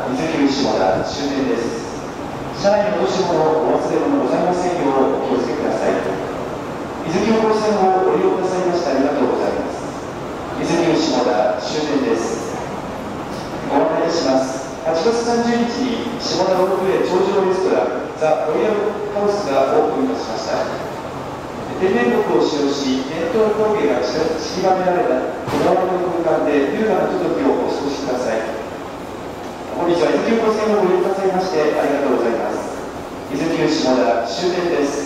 伊豆急下田終点です。車内に落とし物、お忘れ物ございませんようお気をつけください。伊豆急行線をご利用くださいましてありがとうございます。伊豆急下田終点です。ご案内いたします。8月30日に下田ロープウェイ頂上レストランザ・ロイヤルハウスがオープンいたしました。天然木を使用し、伝統工芸が散りばめられたこだわりの空間で優雅なひとときをお過ごしください。本日は伊豆急行線をご利用くださいましてありがとうございます。伊豆急下田終点です。